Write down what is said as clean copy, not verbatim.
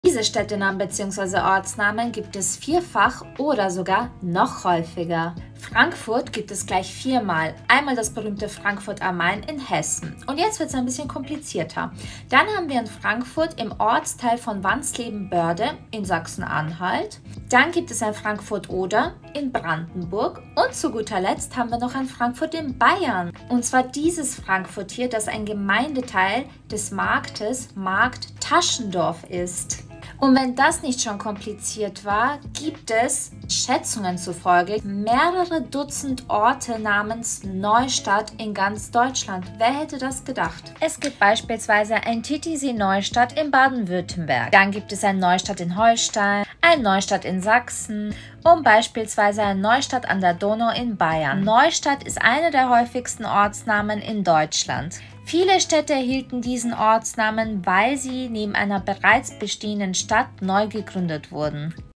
Diese Städtenamen bzw. Ortsnamen gibt es vierfach oder sogar noch häufiger. Frankfurt gibt es gleich viermal. Einmal das berühmte Frankfurt am Main in Hessen. Und jetzt wird es ein bisschen komplizierter. Dann haben wir in Frankfurt im Ortsteil von Wansleben-Börde in Sachsen-Anhalt. Dann gibt es ein Frankfurt-Oder in Brandenburg. Und zu guter Letzt haben wir noch ein Frankfurt in Bayern. Und zwar dieses Frankfurt hier, das ein Gemeindeteil des Marktes Markt Taschendorf ist. Und wenn das nicht schon kompliziert war, gibt es Schätzungen zufolge mehrere Dutzend Orte namens Neustadt in ganz Deutschland. Wer hätte das gedacht? Es gibt beispielsweise ein Titisee Neustadt in Baden-Württemberg. Dann gibt es ein Neustadt in Holstein, ein Neustadt in Sachsen und beispielsweise ein Neustadt an der Donau in Bayern. Neustadt ist einer der häufigsten Ortsnamen in Deutschland. Viele Städte erhielten diesen Ortsnamen, weil sie neben einer bereits bestehenden Stadt neu gegründet wurden.